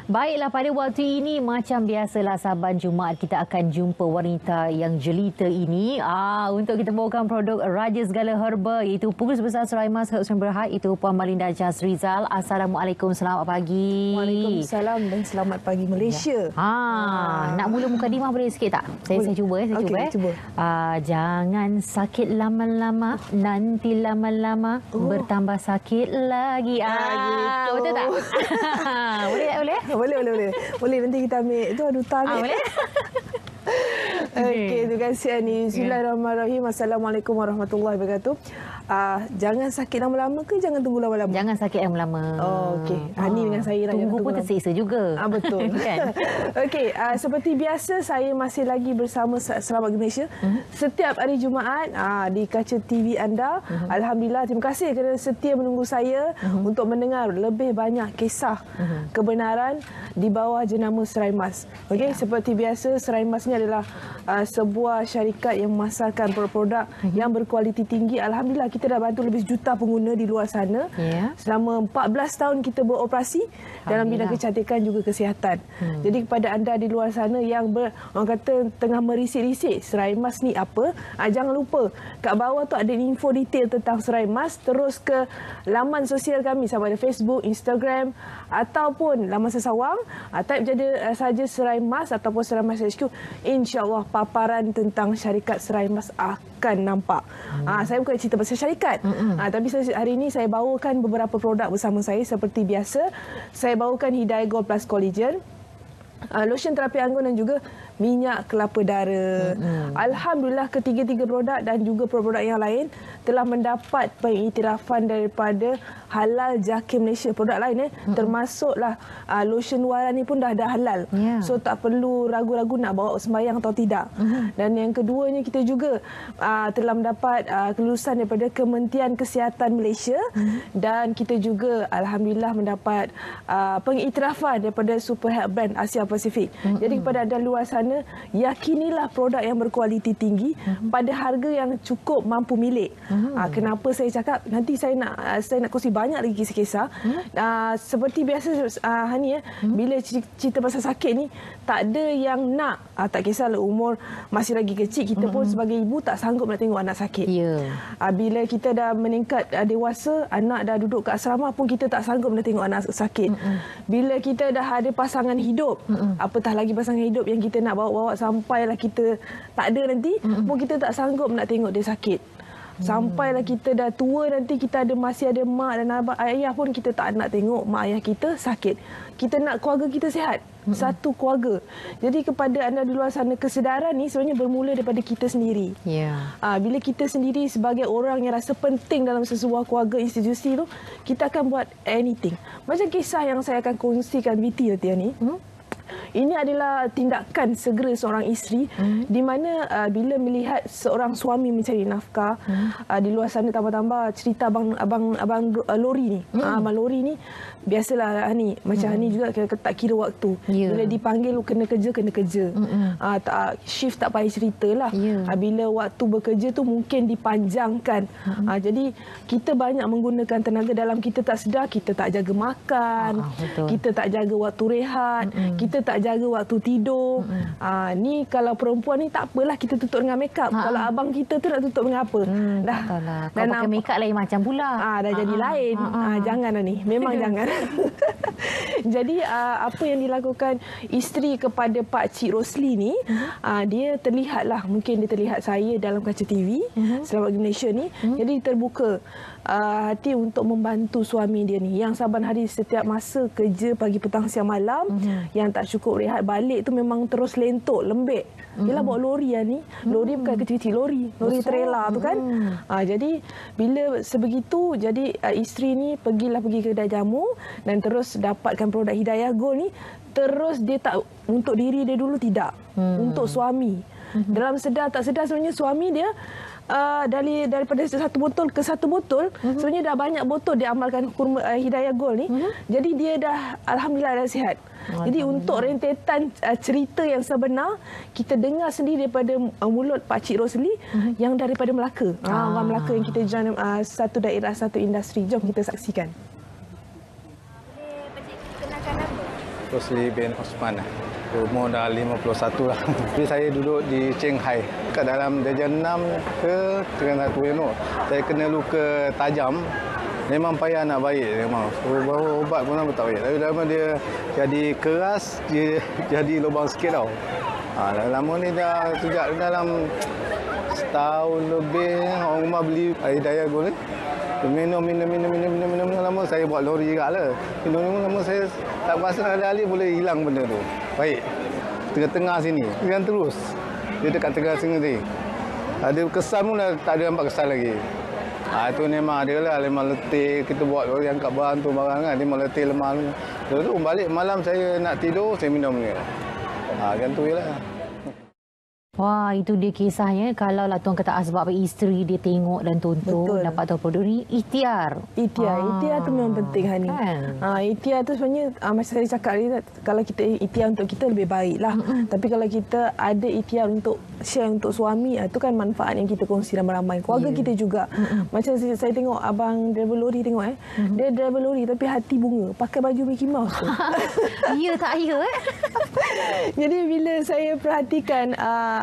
Baiklah, pada waktu ini macam biasalah Saban Jumaat kita akan jumpa wanita yang jelita ini untuk kita bawakan produk Raja Segala Herba iaitu Pengurus Besar Seraimas Herbs and Berhad itu Puan Malinda Jazrizal. Assalamualaikum, selamat pagi. Waalaikumsalam dan selamat pagi Malaysia. Nak mula mukadimah boleh sikit tak? Saya cuba. Cuba. Jangan sakit lama-lama, nanti lama-lama bertambah sakit lagi. Gitu. Betul tak? Boleh. Boleh, nanti kita ambil itu adutan. Boleh. Okey, terima kasih Ani. Bismillahirrahmanirrahim. Assalamualaikum warahmatullahi wabarakatuh. Jangan sakit lama-lama ke jangan tunggu lama-lama? Jangan sakit lama-lama. Okey. Ani dengan saya lah. Tunggu pun tersiksa juga. Betul. Kan? Okey, seperti biasa saya masih lagi bersama Selamat Malaysia. Setiap hari Jumaat di kaca TV anda. Alhamdulillah, terima kasih kerana setia menunggu saya untuk mendengar lebih banyak kisah kebenaran di bawah jenama Seraimas. Okey, seperti biasa Seraimas ni adalah sebuah syarikat yang memasarkan produk-produk yang berkualiti tinggi. Alhamdulillah, kita dah bantu lebih juta pengguna di luar sana. Selama 14 tahun kita beroperasi dalam bidang kecantikan juga kesihatan. Jadi kepada anda di luar sana yang orang kata tengah merisik-risik Seraimas ni apa, jangan lupa kat bawah tu ada info detail tentang Seraimas. Terus ke laman sosial kami sama ada Facebook, Instagram ataupun laman sesawang. Type saja Seraimas ataupun Seraimas HQ. InsyaAllah paparan tentang syarikat Seraimas akan nampak. Saya bukan cerita pasal syarikat. Tapi hari ini saya bawakan beberapa produk bersama saya. Seperti biasa, saya bawakan Hidayah Gold Plus Collagen, lotion terapi anggun dan juga minyak kelapa dara. Alhamdulillah, ketiga-tiga produk dan juga produk yang lain telah mendapat pengiktirafan daripada Halal Jaki Malaysia. Produk lain termasuklah lotion Wara ni pun dah halal. So tak perlu ragu-ragu nak bawa sembahyang atau tidak. Dan yang keduanya, kita juga telah mendapat kelulusan daripada Kementerian Kesihatan Malaysia dan kita juga alhamdulillah mendapat pengiktirafan daripada Super Health Brand Asia Pasifik. Jadi kepada anda luar sana, yakinilah produk yang berkualiti tinggi pada harga yang cukup mampu milik. Kenapa saya cakap nanti saya nak kongsi banyak lagi kisah-kisah. Seperti biasa Hani, bila cerita pasal sakit ni tak ada yang nak, tak kisahlah umur masih lagi kecil, kita pun sebagai ibu tak sanggup nak tengok anak sakit. Bila kita dah meningkat dewasa, anak dah duduk kat asrama pun kita tak sanggup nak tengok anak sakit. Bila kita dah ada pasangan hidup, apatah lagi pasangan hidup yang kita nak bawa-bawa sampailah kita tak ada nanti, pun kita tak sanggup nak tengok dia sakit. Sampailah kita dah tua nanti, kita masih ada mak dan abang ayah pun kita tak nak tengok mak ayah kita sakit. Kita nak keluarga kita sihat. Satu keluarga. Jadi kepada anda di luar sana, kesedaran ni sebenarnya bermula daripada kita sendiri. Bila kita sendiri sebagai orang yang rasa penting dalam sesebuah keluarga, institusi tu, kita akan buat anything. Macam kisah yang saya akan kongsikan BT nanti ni. Ini adalah tindakan segera seorang isteri di mana bila melihat seorang suami mencari nafkah di luar sana, tambah-tambah cerita abang lori ni. Abang lori ni biasalah Hani, macam Hani juga tak kira waktu. Bila dipanggil kena kerja. Shift tak payah ceritalah. Bila waktu bekerja tu mungkin dipanjangkan. Jadi kita banyak menggunakan tenaga dalam kita tak sedar. Kita tak jaga makan, kita tak jaga waktu rehat, kita tak jaga waktu tidur. Ni kalau perempuan ni tak apalah, kita tutup dengan makeup. Kalau abang kita tu nak tutup dengan apa? Dah. Kau pakai makeup lain macam pula. Dah jadi lain. Janganlah ni. Memang jangan. Jadi apa yang dilakukan isteri kepada Pak Cik Rosli ni, dia terlihatlah, mungkin dia terlihat saya dalam kaca TV Selamat Malaysia ni. Jadi terbuka hati untuk membantu suami dia ni yang saban hari setiap masa kerja pagi, petang, siang, malam, yang tak cukup rehat, balik tu memang terus lentok, lembek. Yelah bawa lori ni. Lori bukan kecil-kecil, lori trailer tu kan. Jadi bila sebegitu, jadi isteri ni pergi kedai jamu dan terus dapatkan produk Hidayah Gold ni. Terus dia tak untuk diri dia dulu, tidak. Untuk suami. Dalam sedar tak sedar sebenarnya suami dia daripada satu botol ke satu botol, sebenarnya dah banyak botol dia amalkan Hidayah Gold ni. Jadi dia dah alhamdulillah dah sihat. Jadi untuk rentetan cerita yang sebenar, kita dengar sendiri daripada mulut Pak Cik Rosli yang daripada Melaka. Orang Melaka yang kita join satu daerah, satu industri. Jom kita saksikan. Boleh Pak Cik kenalkan nama? Rosli bin Osman. Umur dah 51 lah. Tapi saya duduk di Shanghai. Kat dalam darjah 6 ke Darjah 1 you know. Saya kena luka tajam. Memang payah nak baik memang. Bawa ubat pun tak baik. Tapi lama dia jadi keras, dia jadi lubang sikit tau. Lama ni dah sejak dalam setahun lebih orang rumah beli air Diago ni. Minum lama saya buat lori juga lah. Minum lama saya tak rasa alih-alih boleh hilang benda tu. Baik. Tengah-tengah sini. Jangan terus. Dia dekat tengah sini tadi. Ada kesan pun dah tak ada nampak kesan lagi. Itu memang ada lah. Memang letih. Kita buat lori angkat barang tu barang kan. Memang letih lemah. Lepas tu balik malam saya nak tidur, saya minum ni. Macam tu je lah. Wah, itu dia kisahnya. Kalau lah tuan kata asbab isteri dia tengok dan tonton, Betul. dapat tahu produk ni, ikhtiar. Ikhtiar tu memang penting Hani. Kan? Ikhtiar tu sebenarnya macam saya cakap tadi, kalau kita ikhtiar untuk kita lebih baik lah. Tapi kalau kita ada ikhtiar untuk share untuk suami, itu kan manfaat yang kita kongsi ramai-ramai. Keluarga kita juga. Macam saya tengok abang driver lori tengok dia driver lori tapi hati bunga, pakai baju Mickey Mouse tu. Ya tak ya Jadi bila saya perhatikan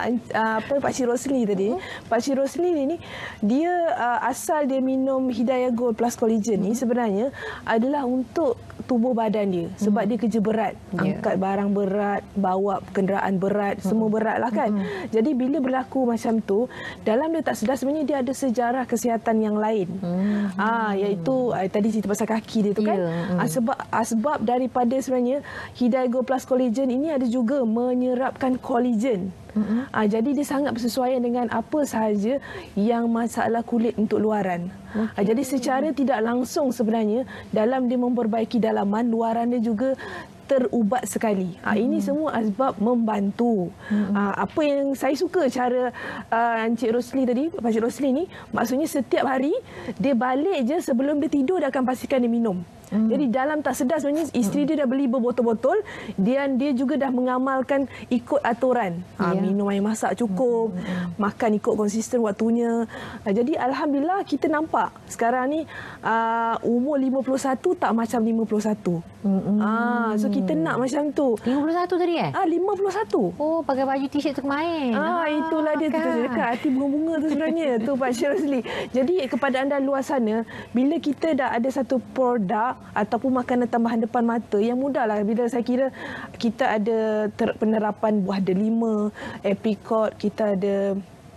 Pak Cik Rosli tadi, Pak Cik Rosli ni dia asal dia minum Hidayah Gold Plus Collagen ni sebenarnya adalah untuk tubuh badan dia sebab dia kerja berat, angkat barang berat, bawa kenderaan berat, semua berat lah kan. Jadi bila berlaku macam tu, dalam dia tak sedar sebenarnya dia ada sejarah kesihatan yang lain. Iaitu tadi cerita pasal kaki dia tu kan. Sebab daripada sebenarnya Hidayah Gold Plus Collagen ini ada juga menyerapkan kolagen. Jadi dia sangat bersesuaian dengan apa sahaja yang masalah kulit untuk luaran. Jadi secara tidak langsung sebenarnya dalam dia memperbaiki dalaman, luaran dia juga terubat sekali. Ini semua asbab membantu. Apa yang saya suka cara Encik Rosli tadi, Pak Cik Rosli ni, maksudnya setiap hari dia balik je sebelum dia tidur dia akan pastikan dia minum. Jadi dalam tak sedar sebenarnya isteri dia dah beli berbotol-botol dan dia juga dah mengamalkan ikut aturan. Minum air masak cukup, makan ikut konsisten waktunya. Jadi alhamdulillah kita nampak sekarang ni umur 51 tak macam 51. So kita nak macam tu. 51 tadi 51. Oh, pakai baju t-shirt tu kemain. Itulah dia kan? tu dekat hati bunga-bunga tu sebenarnya tu Pak Cik Rosli. Jadi kepada anda luar sana, bila kita dah ada satu produk ataupun makanan tambahan depan mata yang mudahlah, bila saya kira kita ada penerapan buah delima, apricot, kita ada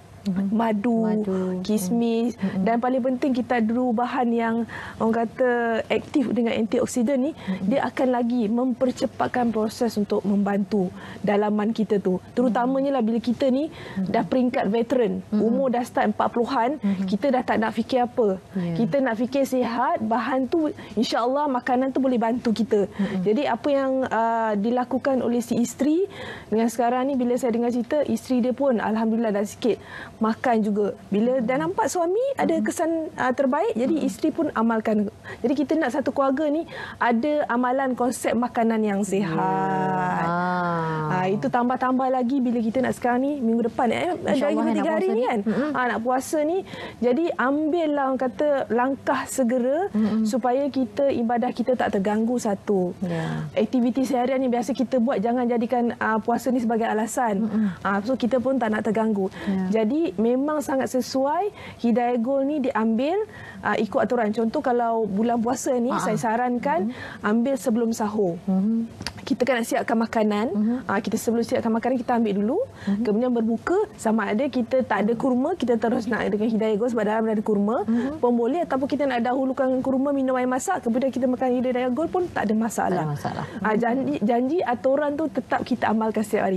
madu, kismis dan paling penting kita ada bahan yang orang kata aktif dengan antioksidan ni, dia akan lagi mempercepatkan proses untuk membantu dalaman kita tu. Terutamanya lah bila kita ni dah peringkat veteran, umur dah start 40-an, kita dah tak nak fikir apa. Kita nak fikir sihat, bahan tu insya-Allah makanan tu boleh bantu kita. Jadi apa yang dilakukan oleh si isteri dengan sekarang ni, bila saya dengar cerita, isteri dia pun alhamdulillah dah sikit makan juga. Bila dah nampak suami ada kesan terbaik, jadi isteri pun amalkan. Jadi kita nak satu keluarga ni ada amalan konsep makanan yang sihat. Itu tambah-tambah lagi bila kita nak sekarang ni minggu depan dari 3 hari ni kan. Nak puasa ni. Jadi ambillah orang kata langkah segera supaya kita ibadah kita tak terganggu satu. Aktiviti seharian ni biasa kita buat, jangan jadikan puasa ni sebagai alasan. So kita pun tak nak terganggu. Jadi memang sangat sesuai Hidayah Gold ni diambil ikut aturan. Contoh kalau bulan puasa ni saya sarankan ambil sebelum sahur. Kita kan nak siapkan makanan. Kita sebelum siapkan makanan kita ambil dulu. Kemudian berbuka, sama ada kita tak ada kurma, kita terus nak dengan Hidayah Gold sebab dalam ada kurma pun boleh, ataupun kita nak dahulukan kurma, minum air masak, kemudian kita makan Hidayah Gold pun tak ada masalah. Janji aturan tu tetap kita amalkan setiap hari.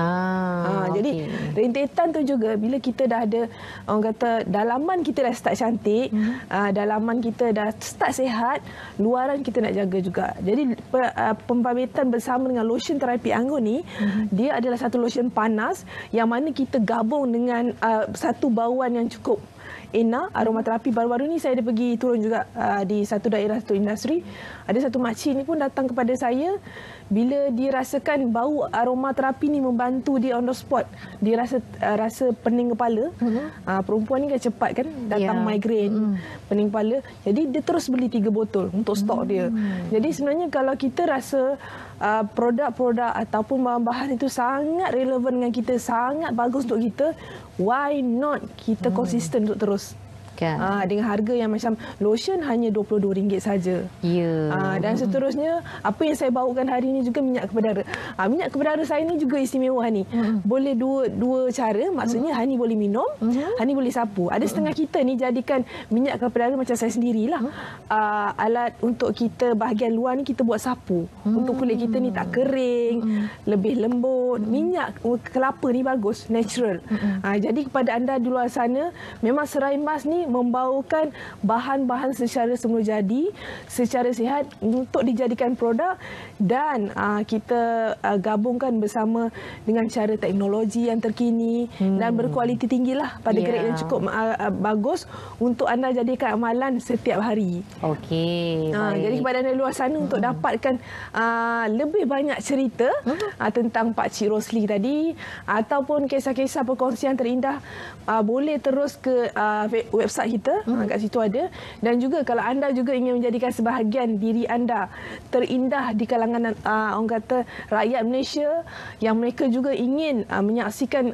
Jadi rentetan tu juga bila kita dah ada orang kata dalaman kita dah start cantik, dalaman kita dah start sihat, luaran kita nak jaga juga. Jadi pembabituan bersama dengan lotion terapi anggur ni, dia adalah satu lotion panas yang mana kita gabung dengan satu bauan yang cukup enak, aromaterapi. Baru-baru ni saya ada pergi turun juga di satu daerah, satu industri. Ada satu makcik ni pun datang kepada saya. bila dirasakan bau aromaterapi ni membantu dia on the spot. Dia rasa pening kepala. Perempuan ni kan cepat kan datang migrain, pening kepala. Jadi dia terus beli 3 botol untuk stok dia. Jadi sebenarnya kalau kita rasa produk-produk ataupun bahan-bahan itu sangat relevan dengan kita, sangat bagus untuk kita, why not kita konsisten untuk terus. Dengan harga yang macam lotion hanya RM22 saja. Dan seterusnya, apa yang saya bawakan hari ini juga minyak kepedara. Minyak kepedara saya ni juga istimewa ni. Boleh dua cara, maksudnya Hani boleh minum, Hani boleh sapu. Ada setengah kita ni jadikan minyak kepedara macam saya sendirilah. Alat untuk kita bahagian luar ni kita buat sapu. Untuk kulit kita ni tak kering, lebih lembut. Minyak kelapa ni bagus, natural. Jadi kepada anda di luar sana, memang Serai Mas ni membawakan bahan-bahan secara semula jadi, secara sihat untuk dijadikan produk dan kita gabungkan bersama dengan cara teknologi yang terkini dan berkualiti tinggilah pada grade yang cukup bagus untuk anda jadikan amalan setiap hari. Okey. Jadi kepada anda luar sana untuk dapatkan lebih banyak cerita tentang Pak Cik Rosli tadi ataupun kisah-kisah perkongsian terindah, boleh terus ke website kita, kat situ ada. Dan juga kalau anda juga ingin menjadikan sebahagian diri anda terindah di kalangan orang kata rakyat Malaysia yang mereka juga ingin menyaksikan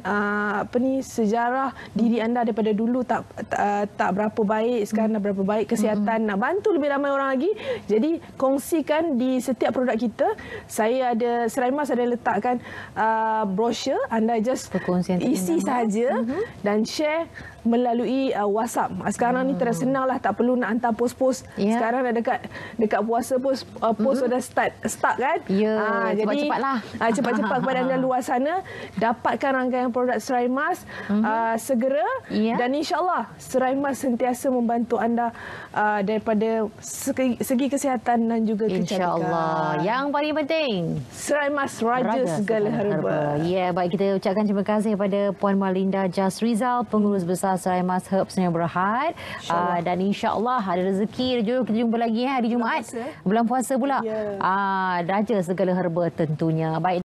sejarah diri anda daripada dulu tak berapa baik, sekarang dah berapa baik kesihatan, nak bantu lebih ramai orang lagi. Jadi kongsikan di setiap produk kita. Saya ada, Serai Mas ada letakkan brosur, anda just isi saja dan share melalui WhatsApp. Sekarang ni terasa senanglah, tak perlu nak hantar post-post. Sekarang dah dekat puasa post sudah start kan. Jadi cepat-cepatlah. Cepat-cepat kepada anda luar sana, dapatkan rangkaian produk Serai Mas segera dan insya-Allah Serai Mas sentiasa membantu anda daripada segi kesihatan dan juga kecantikan. Insya-Allah. Yang paling penting, Serai Mas Raja segala herba. Baik, kita ucapkan terima kasih kepada Puan Marlinda Jas Rizal, pengurus besar Serai Mas Herbs Sdn Bhd. Dan insya-Allah ada rezeki, jodoh, kita jumpa lagi hari Jumaat. Bulan puasa pula. Raja segala herba tentunya. Baik.